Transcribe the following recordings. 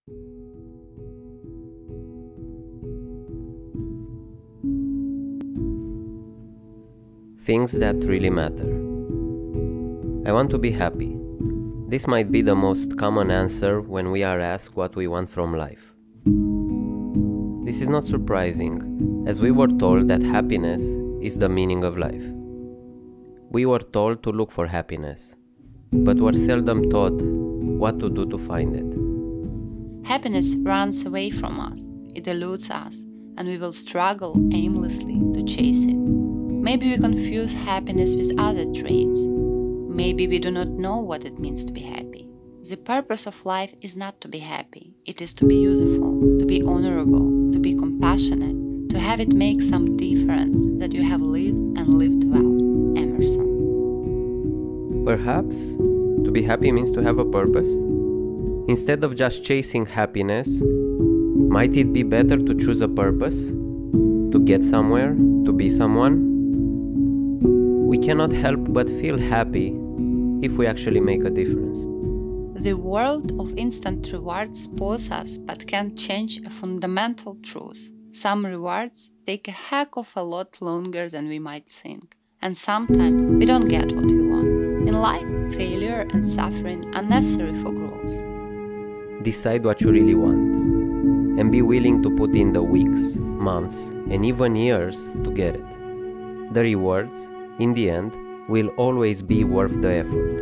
Things that really matter. I want to be happy. This might be the most common answer when we are asked what we want from life. This is not surprising, as we were told that happiness is the meaning of life. We were told to look for happiness, but were seldom taught what to do to find it. Happiness runs away from us, it eludes us, and we will struggle aimlessly to chase it. Maybe we confuse happiness with other traits. Maybe we do not know what it means to be happy. The purpose of life is not to be happy. It is to be useful, to be honorable, to be compassionate, to have it make some difference that you have lived and lived well. Emerson. Perhaps to be happy means to have a purpose. Instead of just chasing happiness, might it be better to choose a purpose? To get somewhere? To be someone? We cannot help but feel happy if we actually make a difference. The world of instant rewards spoils us but can change a fundamental truth. Some rewards take a heck of a lot longer than we might think, and sometimes we don't get what we want. In life, failure and suffering are necessary for growth. Decide what you really want, and be willing to put in the weeks, months, and even years to get it. The rewards, in the end, will always be worth the effort.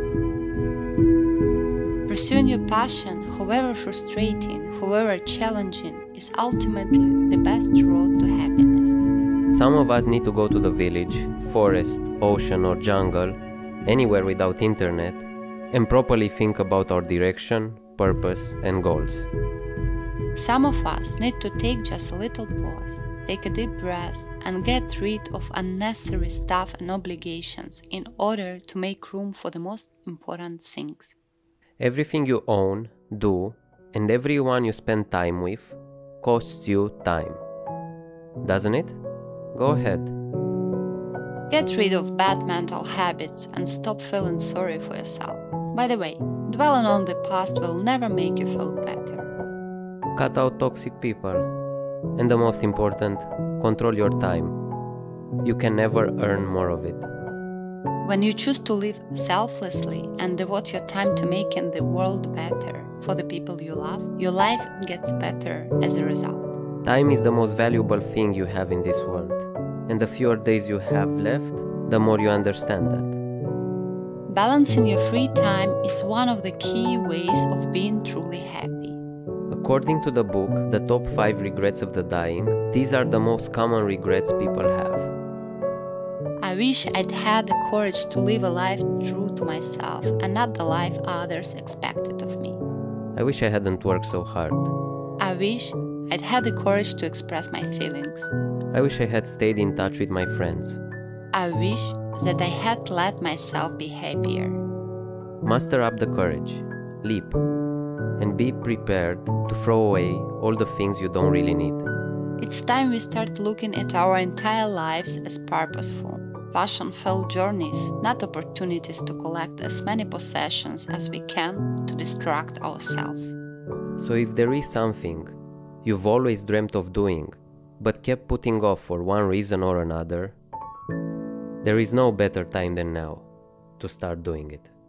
Pursuing your passion, however frustrating, however challenging, is ultimately the best road to happiness. Some of us need to go to the village, forest, ocean, or jungle, anywhere without internet, and properly think about our direction, purpose, and goals. Some of us need to take just a little pause, take a deep breath, and get rid of unnecessary stuff and obligations in order to make room for the most important things. Everything you own, do, and everyone you spend time with costs you time. Doesn't it? Go ahead. Get rid of bad mental habits and stop feeling sorry for yourself. By the way, dwelling on the past will never make you feel better. Cut out toxic people. And the most important, control your time. You can never earn more of it. When you choose to live selflessly and devote your time to making the world better for the people you love, your life gets better as a result. Time is the most valuable thing you have in this world. And the fewer days you have left, the more you understand that. Balancing your free time is one of the key ways of being truly happy. According to the book, The Top 5 Regrets of the Dying, these are the most common regrets people have. I wish I'd had the courage to live a life true to myself and not the life others expected of me. I wish I hadn't worked so hard. I wish I'd had the courage to express my feelings. I wish I had stayed in touch with my friends. I wish that I had let myself be happier. Muster up the courage, leap, and be prepared to throw away all the things you don't really need. It's time we start looking at our entire lives as purposeful, passion-filled journeys, not opportunities to collect as many possessions as we can to distract ourselves. So if there is something you've always dreamt of doing, but kept putting off for one reason or another, there is no better time than now to start doing it.